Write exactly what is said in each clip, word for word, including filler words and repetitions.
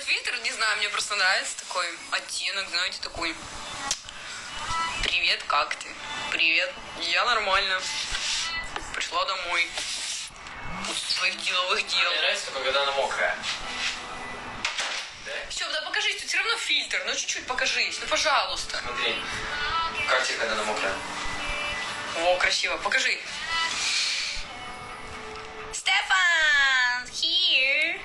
фильтр, не знаю, мне просто нравится такой оттенок, знаете, такой. Привет, как ты? Привет, я нормально. Пришла домой. После своих деловых дел. Мне нравится только, когда она мокрая. Все, да покажись, тут все равно фильтр, ну чуть-чуть покажись, ну пожалуйста. Смотри, как тебе, когда она мокрая? О, красиво, покажи. Стефан, here.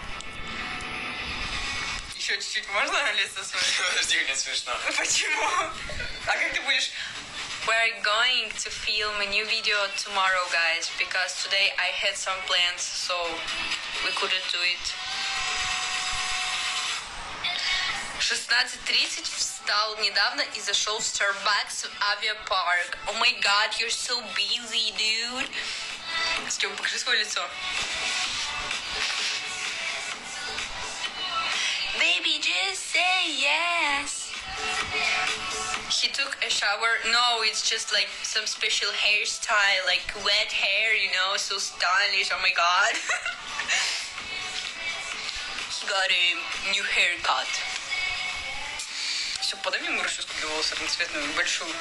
Еще чуть-чуть можно лицо смотреть? Подожди, мне смешно. Почему? А как ты будешь? We're going to film a new video tomorrow, guys, because today I had some plans, so we couldn't do it. шестнадцать тридцать встал недавно и зашел в Starbucks в авиапарк. Oh my god, you're so busy, dude. Стёп, покажи свое лицо. Baby, just say yes. He took a shower. No, it's just like some special hairstyle, like wet hair, you know, so stylish. Oh my god. He got a new haircut. Все, подай мне ему расческу для волос разноцветную, большую.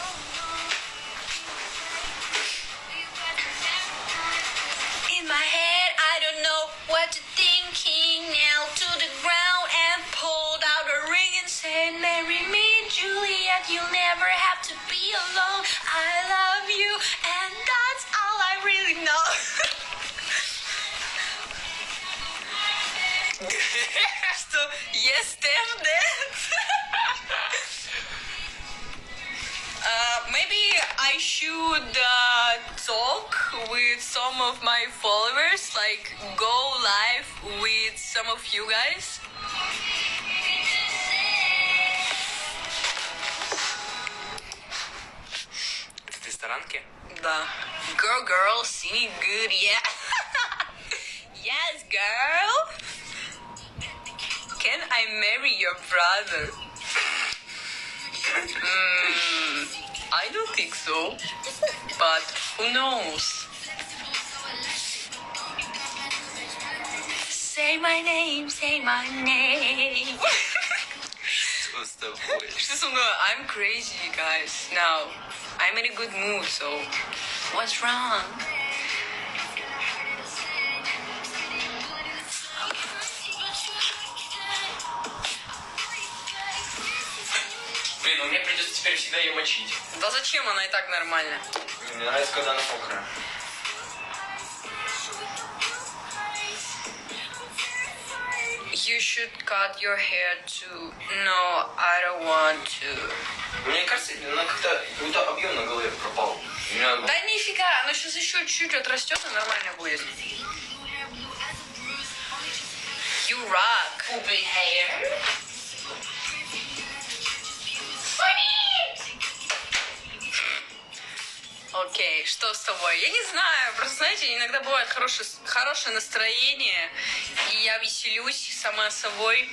In my head, I don't know what you're thinking. Now to the ground and pulled out a ring and said, marry me, Juliet, you'll never have to be alone. I love you, and that's all I really know. Что? Yes, Steph, that? Uh, maybe I should uh, talk with some of my followers, like go live with some of you guys. Это в ресторанке? Да. Girl, girl, singing good, yeah. Yes, girl. Can I marry your brother? Mm, I don't think so, but who knows? Say my name, say my name. Что с тобой? Что со мной? I'm crazy, guys. Now, I'm in a good mood, so what's wrong? Блин, ну мне придется теперь всегда ее мочить. Да зачем, она и так нормально. Мне нравится, когда она мокрая. You should cut your hair too. No, I don't want to. Мне кажется, она как-то какой-то объем на голове пропал. У меня... Да нифига, она сейчас еще чуть-чуть отрастет и нормально будет. You rock. Puppy hair. Окей, okay, что с тобой? Я не знаю, просто, знаете, иногда бывает хорошее, хорошее настроение, и я веселюсь сама собой.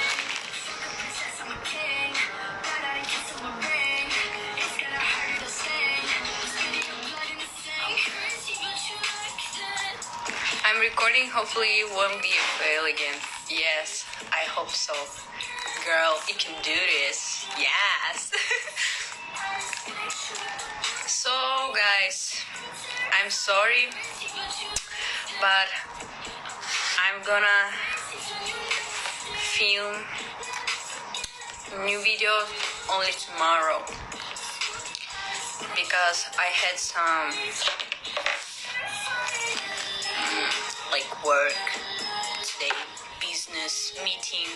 I'm recording, hopefully it won't be a fail again. Yes, I hope so. Girl, you can do this. Yes. So, guys, I'm sorry, but I'm gonna film new video only tomorrow because I had some like work today, business meeting.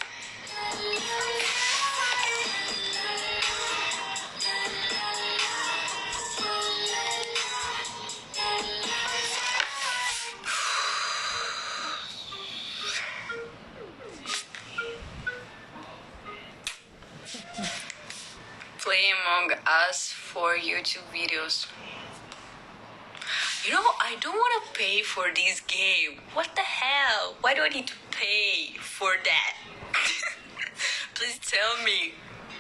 Play Among Us for YouTube videos. You know, I don't want to pay for this game. What the hell? Why do I need to pay for that? Please tell me.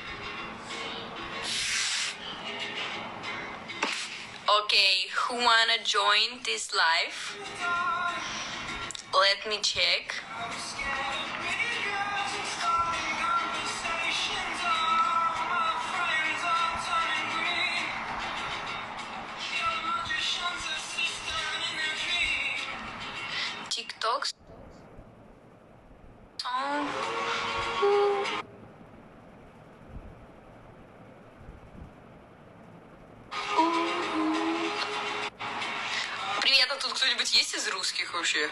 Okay, who wanna join this live? Let me check. TikTok song. Привет, а тут кто-нибудь есть из русских вообще?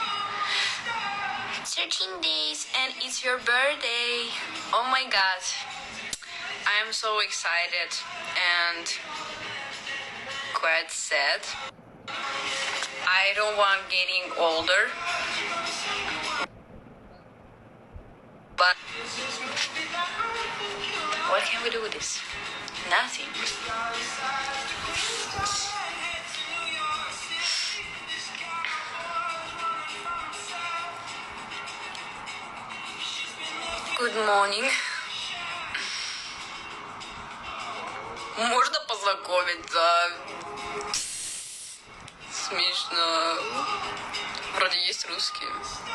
thirteen days and it's your birthday. Oh my god. I'm so excited and quite sad. I don't want getting older. But what can we do with this? Nothing. Good morning. Можно познакомиться? Смешно. Вроде есть русские.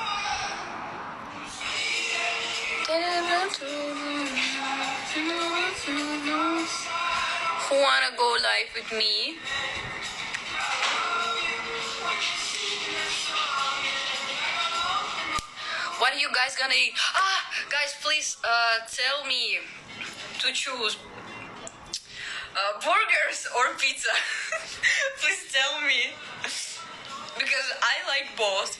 Who wanna go live with me? What are you guys gonna eat? Ah, guys, please uh, tell me to choose uh, burgers or pizza. Please tell me, because I like both.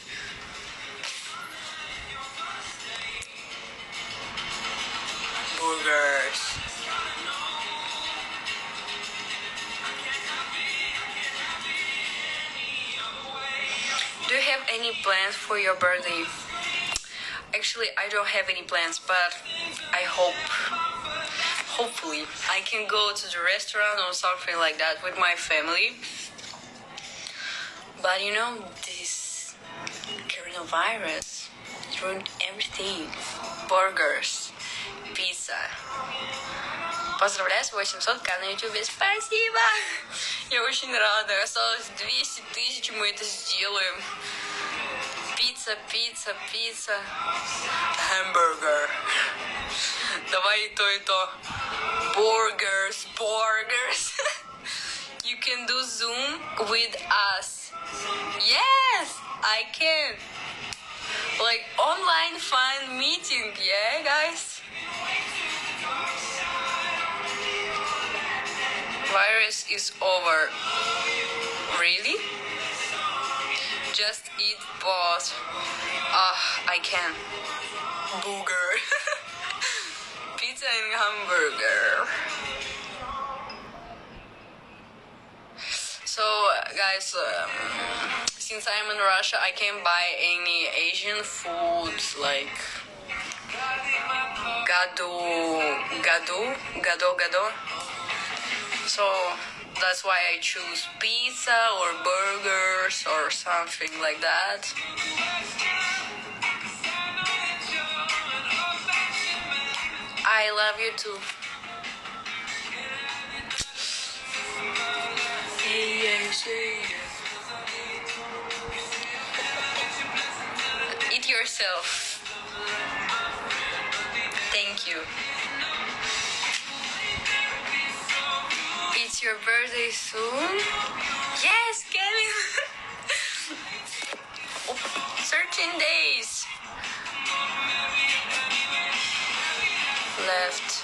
Burgers. Do you have any plans for your birthday? Actually, I don't have any plans, but I hope, hopefully, I can go to the restaurant or something like that with my family. But you know, this coronavirus ruined everything. Burgers, pizza. Поздравляю с восемьсот тысяч на YouTube. Спасибо! Я очень рада. Осталось двести тысяч, мы это сделаем. Пицца, пицца, пицца. Hamburger. Давай и то, и то. Burgers, burgers. You can do Zoom with us. Yes, I can. Like online fun meeting, yeah, guys? Virus is over. Really? Just eat both. Ah, I can. Burger. Pizza and hamburger. So, guys, um, since I'm in Russia, I can't buy any Asian food like gado, gado, gado, gado. So that's why I choose pizza or burgers or something like that. I love you too. Eat yourself. Thank you. It's your birthday soon? Yes, Kevin! thirteen days left.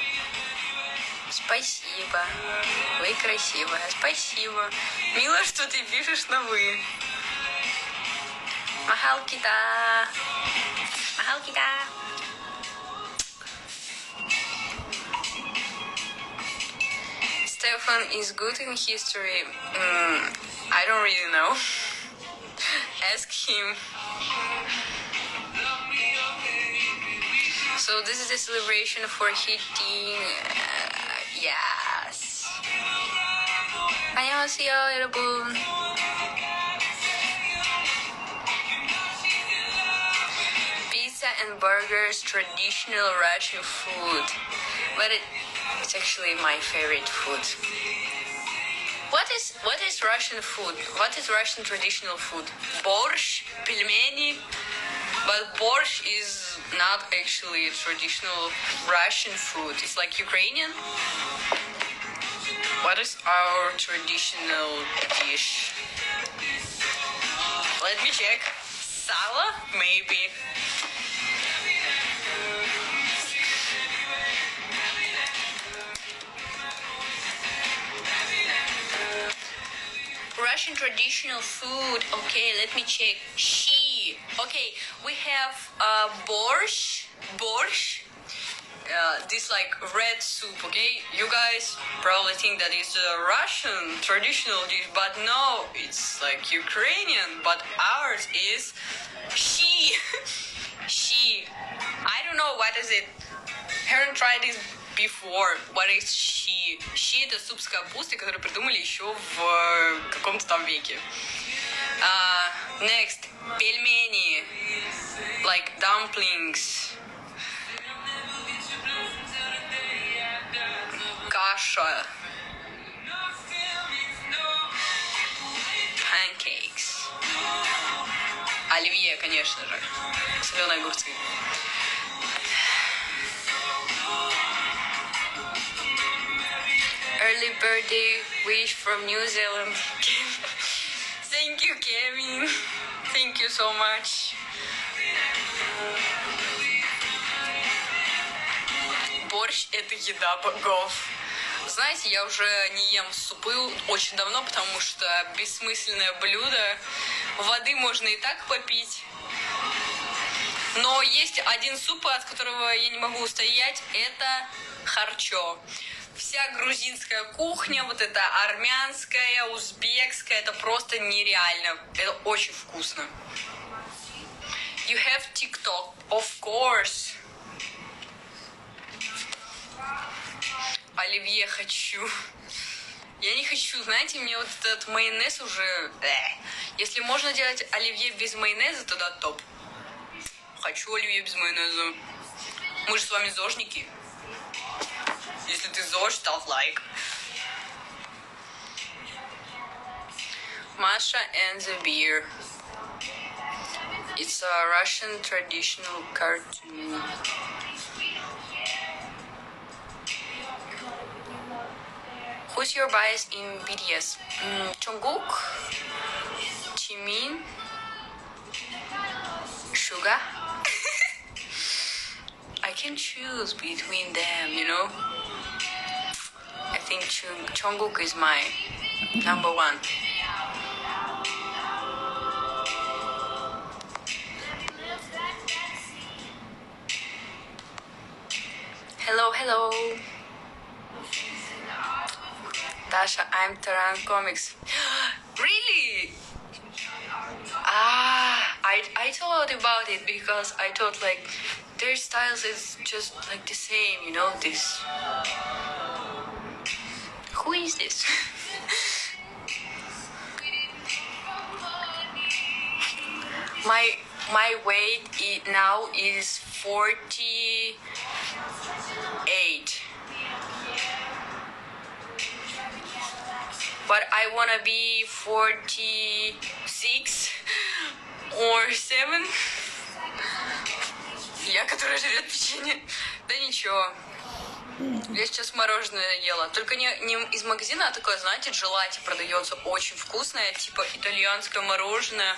Спасибо. Вы красивая. Спасибо. Мило, что ты пишешь на вы. Махал кита. Махал кита. Stefan is good in history. Mm, I don't really know. Ask him. So this is a celebration for hitting. Uh, yes. 안녕하세요, 여러분. Pizza and burgers, traditional Russian food, but it, it's actually my favorite food. What is what is Russian food? What is Russian traditional food? Борщ, пельмени. But borscht is not actually a traditional Russian food. It's like Ukrainian. What is our traditional dish? Let me check. Sala? Maybe. Russian traditional food. Okay, let me check. She. Okay, we have uh, borscht. Borscht. Uh, this like red soup. Okay, you guys probably think that it's a Russian traditional dish, but no, it's like Ukrainian. But ours is she. She. I don't know what is it. Haven't tried this before. What is she? She — это суп с капустой, который придумали еще в каком-то там веке. Uh, next, пельмени, like dumplings. Каша. Pancakes. Оливье, конечно же. Соленые огурцы. Early birthday wish from New Zealand. Thank you, Kevin. Thank you so much. Борщ — это еда богов. Знаете, я уже не ем супы очень давно, потому что бессмысленное блюдо. Воды можно и так попить. Но есть один суп, от которого я не могу устоять. Это харчо. Вся грузинская кухня, вот эта армянская, узбекская, это просто нереально. Это очень вкусно. You have TikTok, of course. Оливье хочу. Я не хочу, знаете, мне вот этот майонез уже... Если можно делать оливье без майонеза, тогда топ. Хочу оливье без майонеза. Мы же с вами зожники. Если ты зож, ставь лайк. Masha and the Beer. It's a Russian traditional cartoon. Who's your bias in B T S? Mm, Jungkook, Jimin, Suga. I can choose between them, you know. I think Chung Jungkook is my number one. Hello, hello. Dasha, I'm Taran Comics. Really? Ah, I, I thought about it because I thought like their styles is just like the same, you know, this. Who is this? my my weight i- now is forty-eight. But I wanna be forty-six or seven. Я, которая жрет печенье. Да ничего. Я сейчас мороженое ела. Только не, не из магазина, а такое, знаете, джелати продается очень вкусное, типа итальянское мороженое.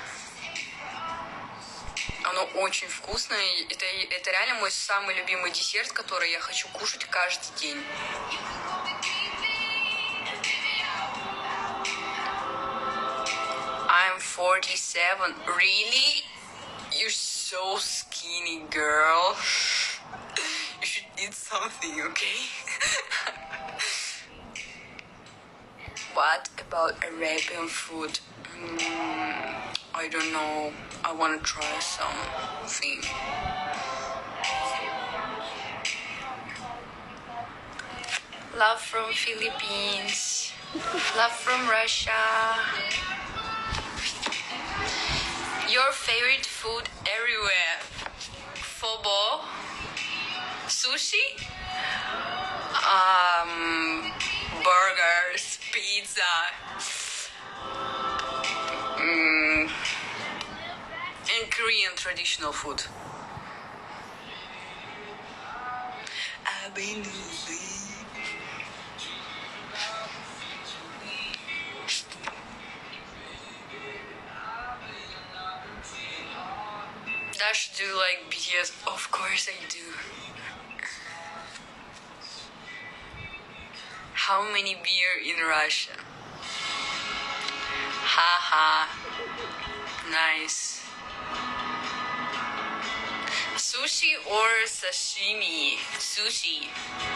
Оно очень вкусное. Это, это реально мой самый любимый десерт, который я хочу кушать каждый день. I'm forty-seven. Really? You're so skinny, girl. You should eat something, okay? What about Arabian food? Mm, I don't know. I want to try something. Love from Philippines. Love from Russia. Your favorite food everywhere? Pho, sushi, um, burgers, pizza, mm, and Korean traditional food. I believe. Dash do like B T S? Of course I do. How many beer in Russia? Haha. Nice. Sushi or sashimi? Sushi.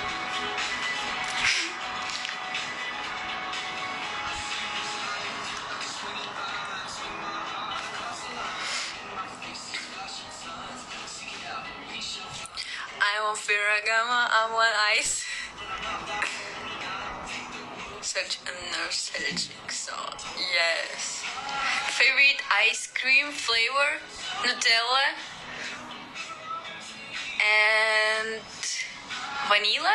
I'm on Ferragamo, I'm on ice. Such a nostalgic song. Yes. Favorite ice cream flavor? Nutella and vanilla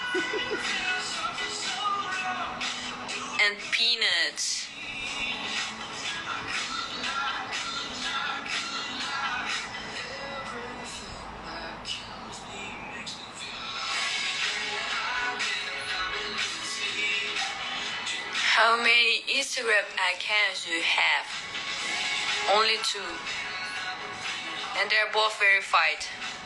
and peanuts. How many Instagram accounts do you have? Only two. And they're both verified.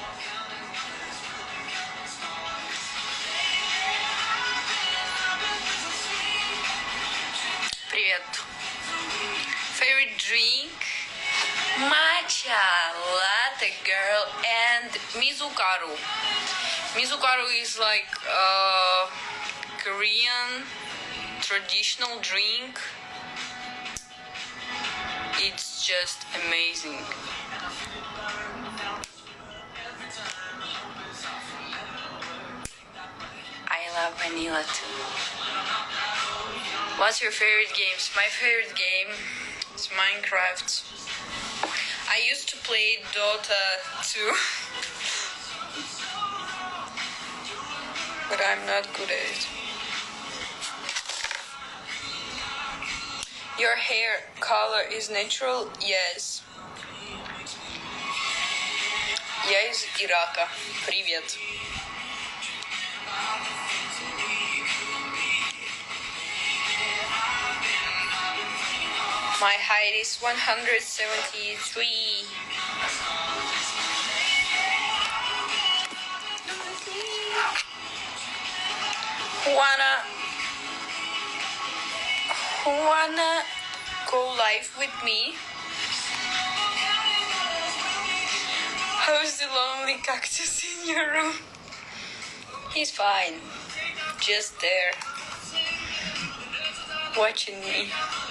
Привет. Favorite drink? Matcha, latte girl, and mizukaru. Mizukaru is like a Korean traditional drink. It's just amazing. I love vanilla too. What's your favorite games? My favorite game is Minecraft. I used to play Dota two, but I'm not good at it. Your hair color is natural? Yes. Я из Ирака. Привет. My height is one hundred seventy-three. Wanna wanna go live with me? How's the lonely cactus in your room? He's fine. Just there. Watching me.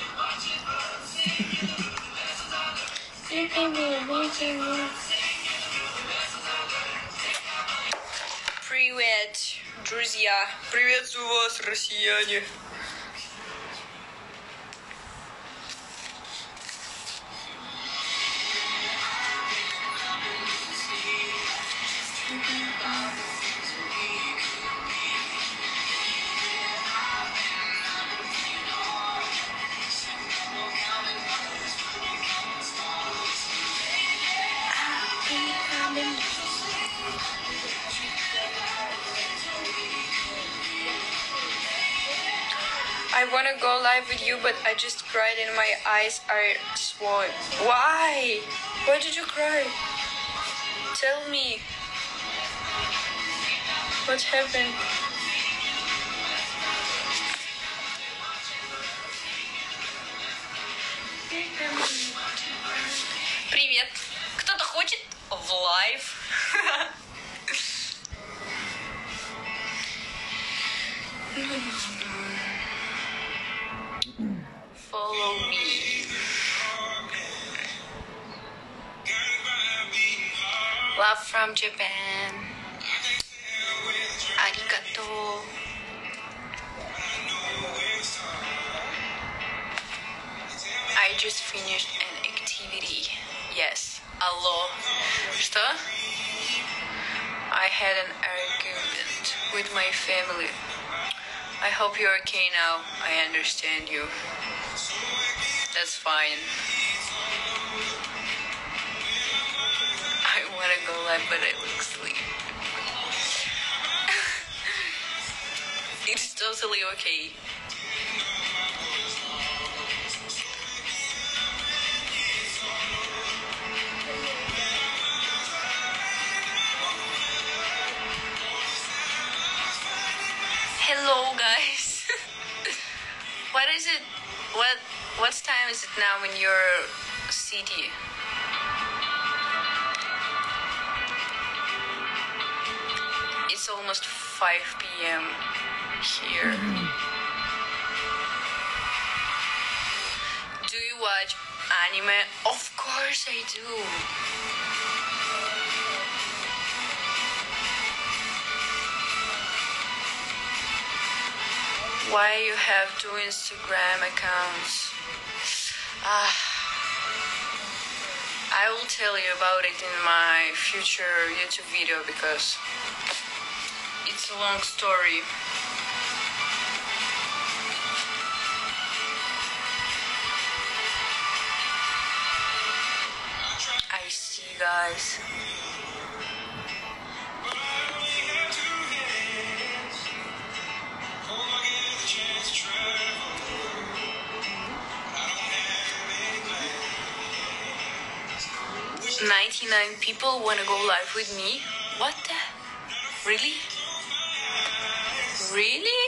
Привет, друзья. Приветствую вас, россияне. I wanna go live with you, but I just cried and my eyes are swollen. Why? Why did you cry? Tell me. What happened? Привет. Кто-то хочет в лайв? Follow me. Love from Japan. Arigato. I just finished an activity. Yes. Allo. Что? I had an argument with my family. I hope you're okay now. I understand you. That's fine. I wanna go live, but I look asleep. It's totally okay. now in your city? It's almost five p.m. here. Mm-hmm. Do you watch anime? Of course I do. Why you have two Instagram accounts? Ah, uh, I will tell you about it in my future YouTube video because it's a long story. I see, guys. ninety-nine people wanna go live with me? What the? Really? Really?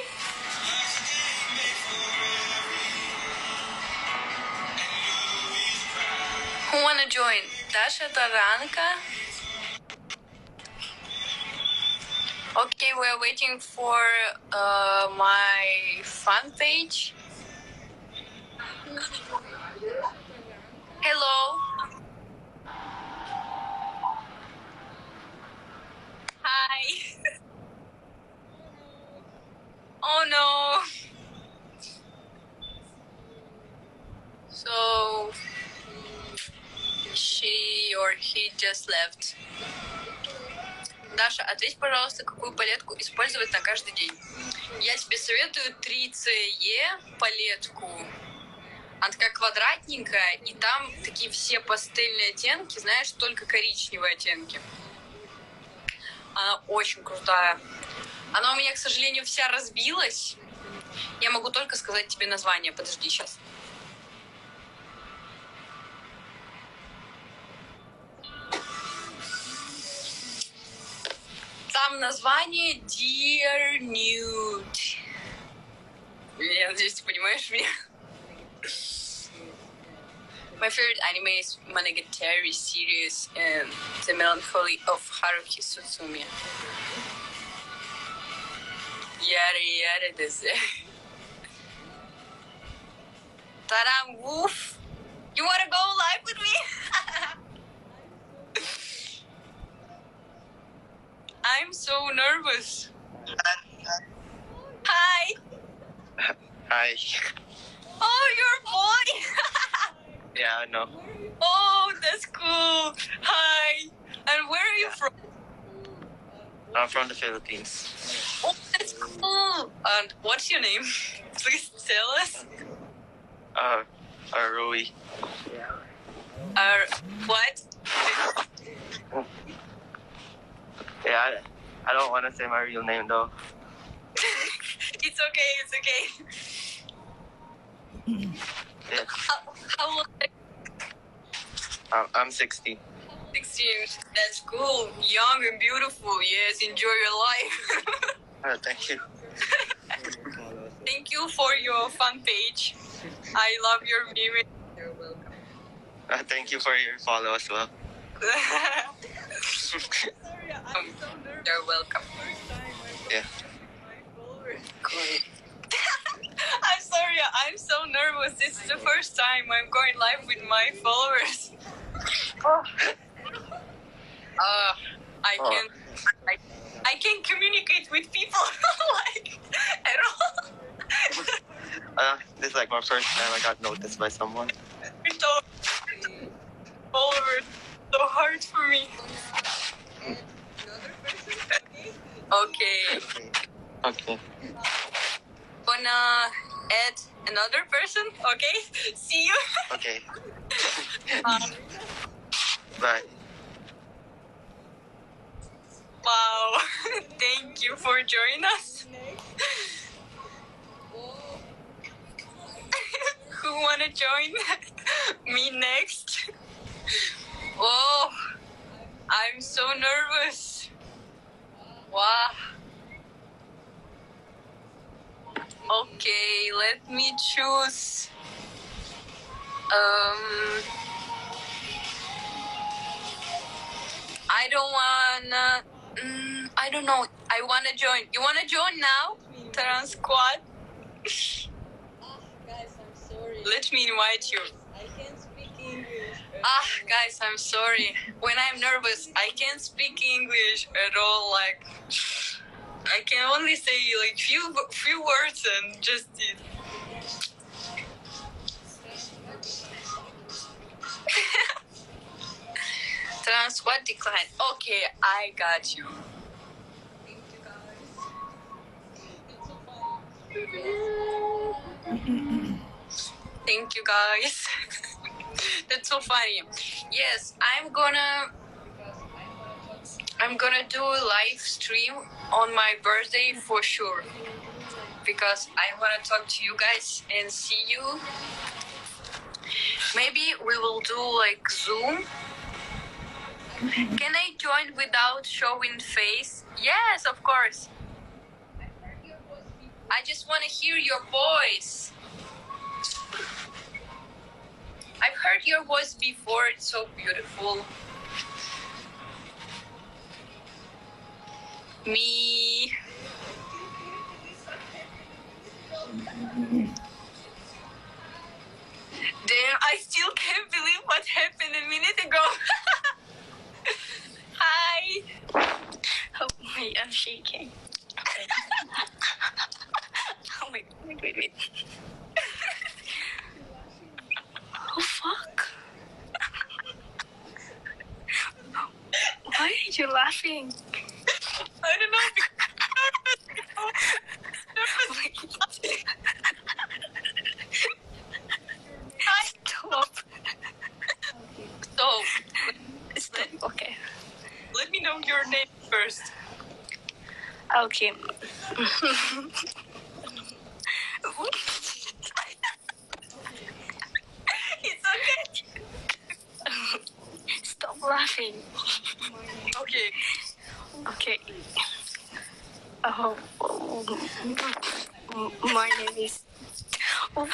Who wanna join? Dasha Taranka? Okay, we're waiting for uh, my fan page. Hello. Hi. Oh no. So she or he just left. Даша, ответь, пожалуйста, какую палетку использовать на каждый день. Я тебе советую три си и палетку. Она такая квадратненькая, и там такие все пастельные оттенки, знаешь, только коричневые оттенки. Она очень крутая. Она у меня, к сожалению, вся разбилась. Я могу только сказать тебе название. Подожди, сейчас. Там название Dear Nude. Я надеюсь, ты понимаешь меня. My favorite anime is Monogatari series and The Melancholy of Haruki Suzumiya. Yada yada this. Taram, woof! You wanna go live with me? I'm so nervous. Hi. Hi. Oh, you're a boy. Yeah, I know. Oh, that's cool. Hi. And where are you Yeah. from? I'm from the Philippines. Oh, that's cool. And what's your name? Please tell us. Uh, uh Rui. Uh, what? Yeah, I, I don't want to say my real name though. It's okay, it's okay. Yeah. How, how old are you? I'm, I'm sixteen. sixteen. That's cool. Young and beautiful. Yes, enjoy your life. Uh, thank you. Thank you for your fan page. I love your meme. You're welcome. Uh, thank you for your follow as well. um, you're welcome. Yeah. Cool. I'm sorry, I'm so nervous. This is the first time I'm going live with my followers. uh, I Oh. can I, I can communicate with people like at all. Uh, this is like my first time I got noticed by someone. So, followers, so hard for me. Okay. Okay. Gonna add another person, okay? See you. Okay. um, Bye. wow. Thank you for joining us. Who wanna join me next? Oh, I'm so nervous. Wow. Okay, let me choose. Um, I don't wanna. Mm, I don't know. I wanna join. You wanna join now? Taran squad. Guys, I'm sorry. Let me invite you. I can't speak English. Ah, guys, I'm sorry. When I'm nervous, I can't speak English at all. Like, I can only say like few few words and just it. Trans what decline? Okay, I got you. Thank you, guys. That's so funny. Yes, I'm gonna. I'm gonna do a live stream on my birthday for sure. Because I wanna talk to you guys and see you. Maybe we will do like Zoom. Can I join without showing face? Yes, of course. I just wanna hear your voice. I've heard your voice before. It's so beautiful. Me. Damn, I still can't believe what happened a minute ago. Hi. Oh, wait, I'm shaking. Oh, wait, wait, wait, wait. Oh, fuck. Why are you laughing? I don't know. Stop. So, Stop. Okay. let me know your name first. Okay. It's okay. Stop laughing. Okay. Okay. Oh, my name is. What?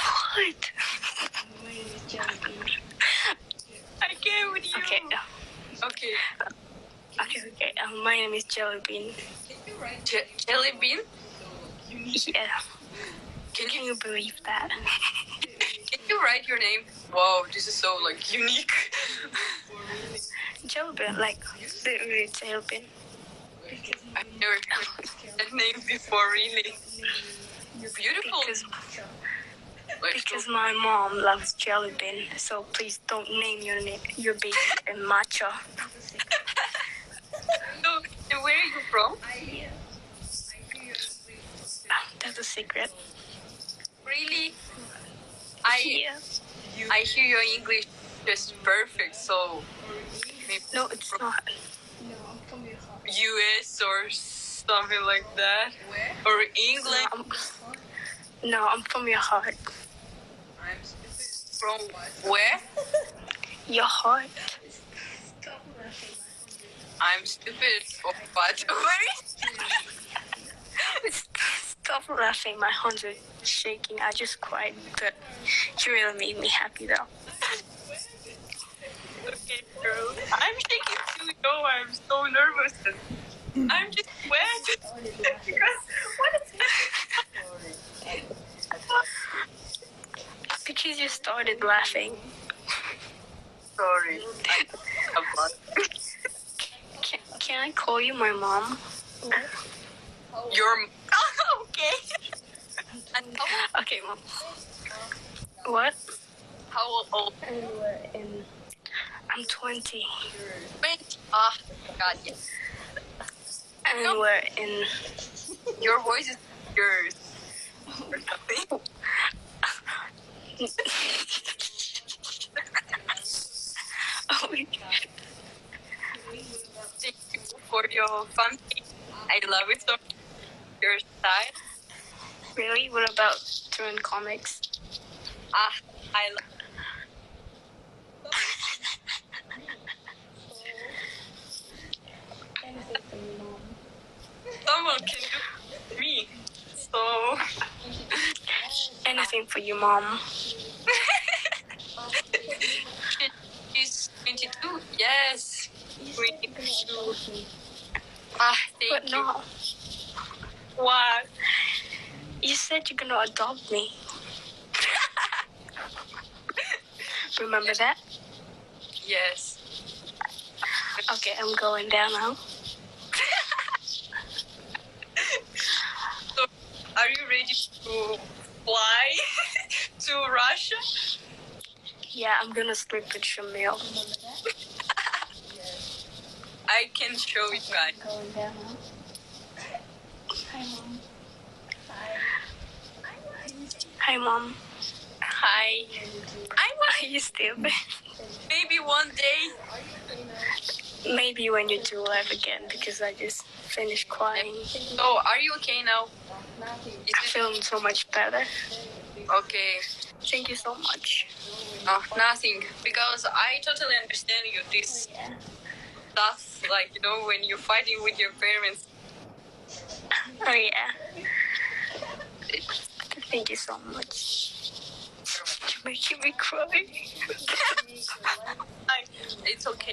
I came with you. Okay. Okay. Okay, okay. Um, my name is Jellybean. Je- jelly bean? Yeah. Can Can you you believe that? can you write your name? Wow, this is so like unique. Jellybean, like literally Jellybean. I've never heard that name before, really. Beautiful. Because Like, because my mom loves Jellybean, so please don't name your name your baby a matcha. so, and where are you from? That's a secret. Really? I Yeah. I hear your English just perfect. So maybe No, it's not. U S or something like that, or No, England. I'm, no, I'm from your heart. From where? Your heart. I'm stupid. Or what? Where is? Stop laughing. My hands are shaking. I just cried, but you really made me happy though. Okay, girl. I'm shaking too. No, I'm so nervous. I'm just wet. Because what is Because you started laughing. Sorry. I, Can, can I call you my mom? You're okay. And how, Okay, mom. What? how old? In, I'm twenty. Wait. Ah, God, yes. And we're in. Your voice is yours. Or something. Oh my God. Thank you for your fun. I love it so much. Your style. Really? What about doing comics? Ah, I love. Someone can do me. So Anything for you, mom. She's twenty-two. Yes. twenty-two. Ah, thank But you. no. What? You said you're gonna adopt me. Remember that? Yes. Okay, I'm going down now. So, are you ready to fly to Russia? Yeah, I'm gonna sleep with Shamil. I can show you guys. Going down now. Hi, Mom. Hi, Mom. Hi. I Are you stupid? maybe one day. Maybe when you do live again, because I just finished crying. So, are you okay now? Is I'm it feeling so much better. okay? Thank you so much. Oh, nothing. Because I totally understand you. This stuff, like you know, when you're fighting with your parents. Oh, yeah. Thank you so much. You're making me cry. I, it's okay.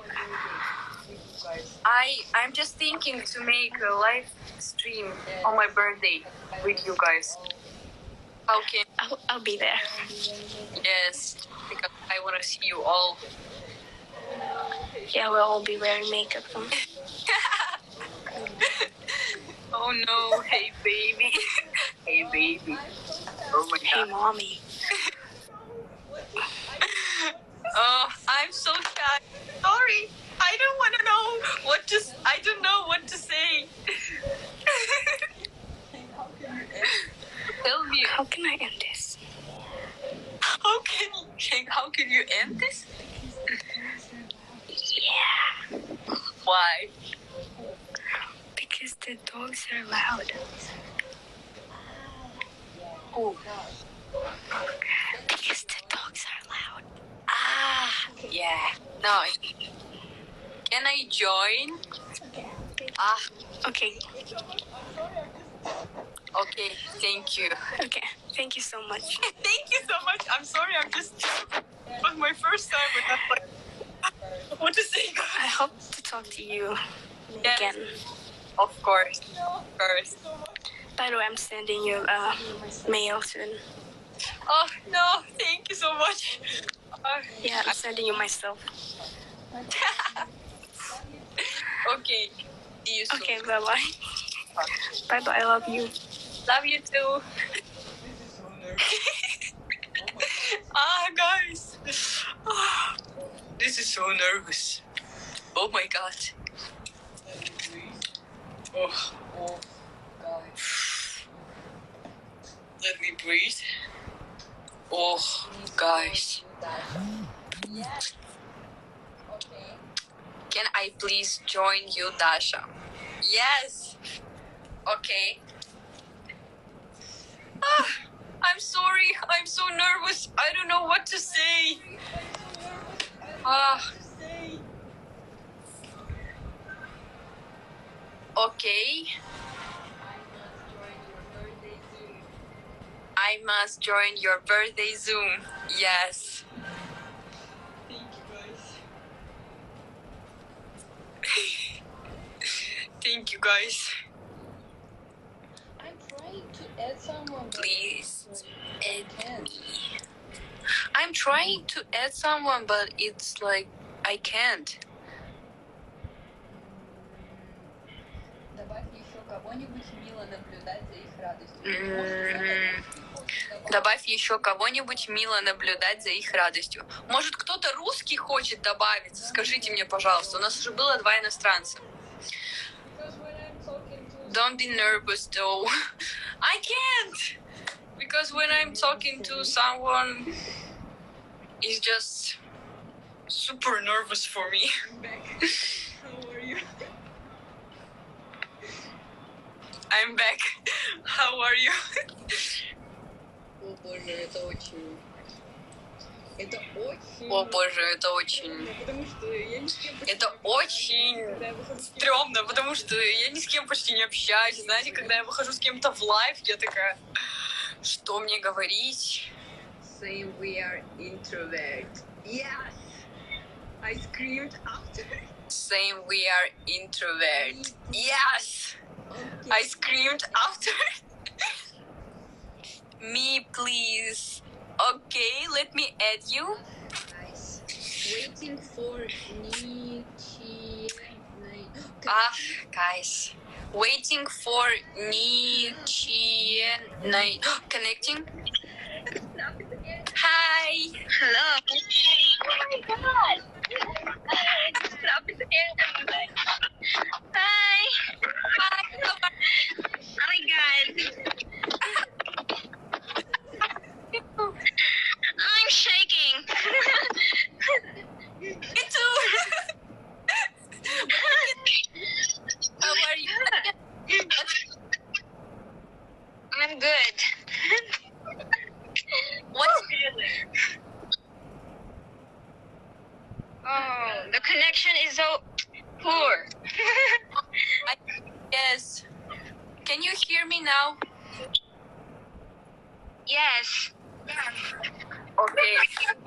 I I'm just thinking to make a live stream on my birthday with you guys. How can I'll, I'll be there. yes? Because I want to see you all. Yeah, we'll all be wearing makeup. Oh no! Hey baby, hey baby. Oh my Hey, god. Mommy. Oh, I'm so shy. Sorry. I don't want to know what to. I don't know what to say. Tell me, How can I end this? how can you, how can you end this? Yeah, Why? because the dogs are loud. Oh. Because the dogs are loud. Ah, yeah. No. Can I join? Ah, Okay, okay. Thank you. okay. Thank you so much. Thank you so much. I'm sorry. I'm just. It was my first time with that. Like, what to say, I guys? hope to talk to you Yes. again. Of course. Of course. By the way, I'm sending you uh, mail soon. Oh no! Thank you so much. Uh, Yeah, I'm sending you myself. okay. See you soon. Okay, bye bye. Bye bye. I love you. Love you too. Ah, guys. Ah, this is so nervous. Oh my god. Oh. Oh. Let me breathe. Oh, guys. Can I please join you, Dasha? Yes. Okay. Ah, I'm sorry. I'm so nervous. I don't know what to say. Ah. Okay. I must join your birthday Zoom. Yes. Thank you, guys. I'm trying to add someone. but Please I add can't. me. I'm trying to add someone, but it's like I can't. Добавь еще кого-нибудь мило наблюдать за их радостью. М, Добавь еще кого-нибудь мило наблюдать за их радостью. Может, кто-то русский хочет добавиться? Скажите мне, пожалуйста. У нас уже было два иностранца. Because when I'm talking to Don't be nervous, though. I can't. Because when I'm talking to someone, it's just super nervous for me. How are you? I'm back. How are you? О боже, это очень... Это очень... О боже, это очень... Потому что я ни с кем почти Это не очень общаюсь, когда я выхожу с кем-то. стрёмно, потому что я ни с кем почти не общаюсь. Знаете, когда я выхожу с кем-то в лайв, я такая, что мне говорить? Saying we are introvert. Yes. I screamed after. Same, we are introvert. Yes. Okay. I screamed after. Me, please. Okay, let me add you. Guys, waiting for Nietzsche. Ah, guys. Waiting for Nietzsche. Night. Connecting. Hi. Hello. Oh my god. Stop it again. Hi. Hi. Oh my god. I'm shaking. Me too. How are you? I'm good. What's Oh, the connection is so poor. yes? Can you hear me now? Yes. Okay.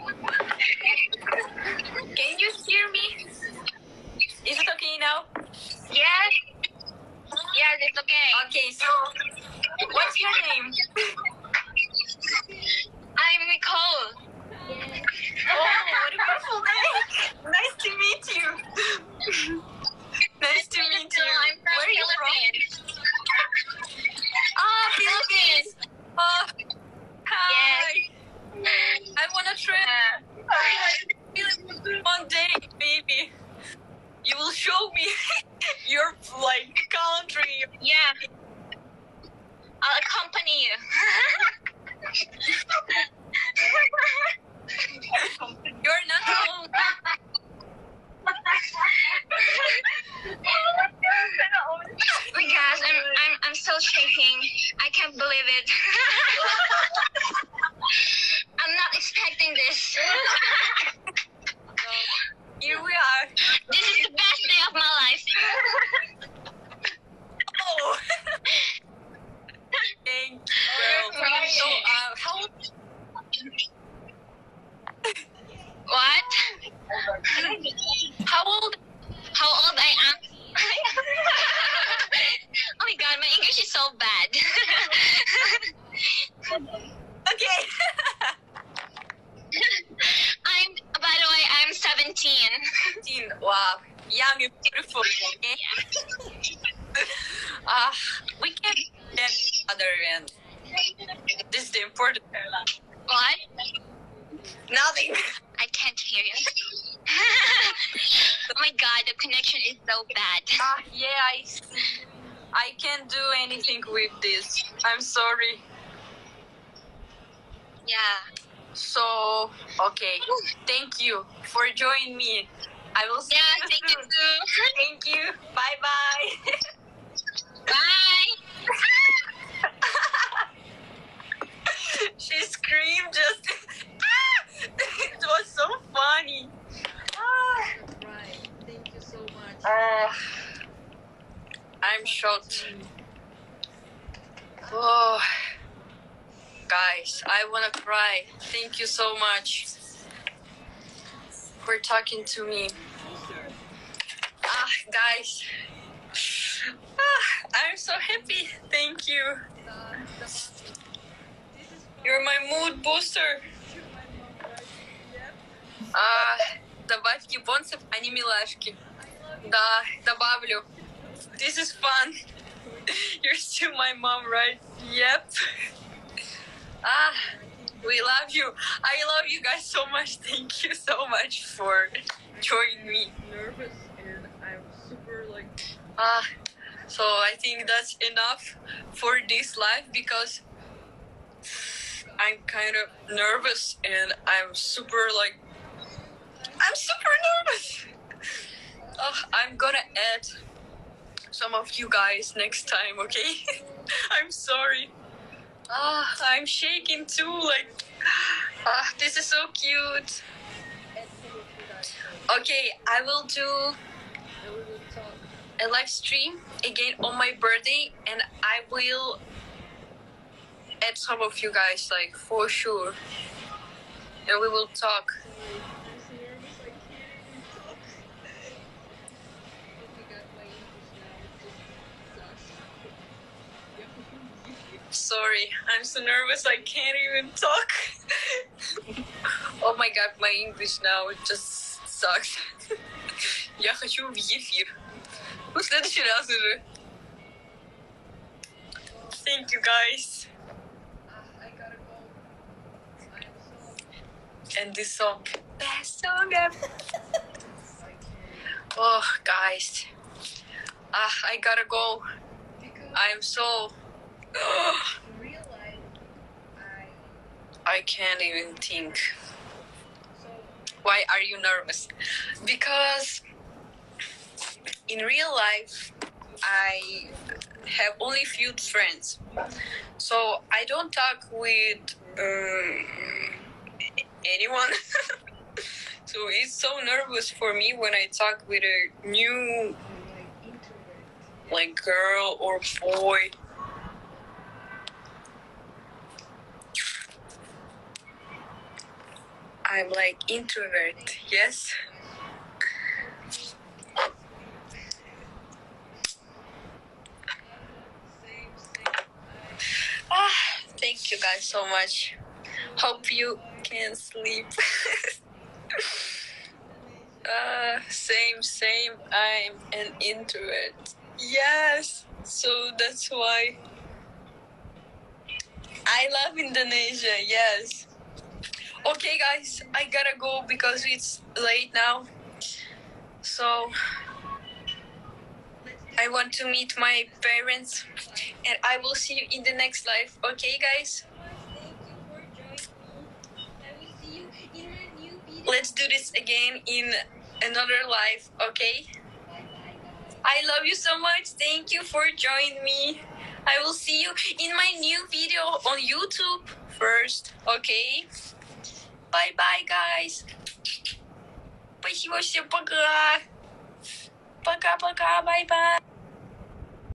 Can you hear me? Is it okay now? Yes. Yes, it's okay. Okay, so what's your name? I'm Nicole. Oh, what a beautiful name! Nice to meet you. Nice to meet you. I'm from Where are you Philippines. from? Ah, Philippines. Oh, hi. I wanna try Uh, one day, baby. You will show me your like country. yeah. I'll accompany you. You're not alone. Oh my gosh, I'm I'm I'm still shaking. I can't believe it. I'm not expecting this. Here we are. This is the best day of my life. Oh. Thank you. Well, so, uh, how old? What? How old? How old I am? Oh my god, my English is so bad. Okay. I'm, by the way, I'm seventeen. Teen. Wow. Young and beautiful. Okay. Ah, we can get each other, and this is the important. What? Nothing. I can't hear you. Oh my god, the connection is so bad. Ah, yeah, I see. I can't do anything with this. I'm sorry. Yeah. So, okay. Thank you for joining me. I will see Yeah, you thank you soon. too. Thank you. Bye bye. Bye. She screamed just. Ah! It was so funny. Ah. Right. Thank you so much. Ah. I'm shocked. Oh, guys, I wanna cry. Thank you so much for talking to me. Ah, guys. Ah, I'm so happy. Thank you. You're my mood booster. А, добавь японцев, они милашки. Да, добавлю. This is fun. You're still my mom, right? Yep. Ah, we love you. I love you guys so much. Thank you so much for joining me. Nervous and I'm super like. Ah, so I think that's enough for this live because I'm kind of nervous and I'm super like I'm super nervous. Oh, I'm gonna add some of you guys next time, okay? I'm sorry. Ah, I'm shaking too. Like, ah, this is so cute. Okay, I will do And we will talk. a live stream again on my birthday, and I will add some of you guys, like for sure, and we will talk. sorry. I'm so nervous I can't even talk. Oh my god, my English now just sucks. Я хочу в эфир. Ну, в следующий раз уже. Thank you, guys. I gotta go. I'm so... And this song. Best song ever. Oh, guys. Ah, I gotta go. Because I'm so... in real life, I... I can't even think. So, Why are you nervous? Because in real life, I have only few friends. So I don't talk with um, anyone. So it's so nervous for me when I talk with a new like, introvert. like girl or boy. I'm like introvert, yes. Same, same. Ah, thank you guys so much. Hope you can sleep. uh, same, same. I'm an introvert. Yes. So that's why I love Indonesia. Yes. Okay, guys, I gotta go because it's late now. So I want to meet my parents, and I will see you in the next live. Okay, guys? Thank you for joining me. I will see you in my new video. Let's do this again in another live, okay? Bye bye, guys. I love you so much. Thank you for joining me. I will see you in my new video on YouTube first, okay? Bye bye, guys. Спасибо всем, пока. Пока-пока, bye bye.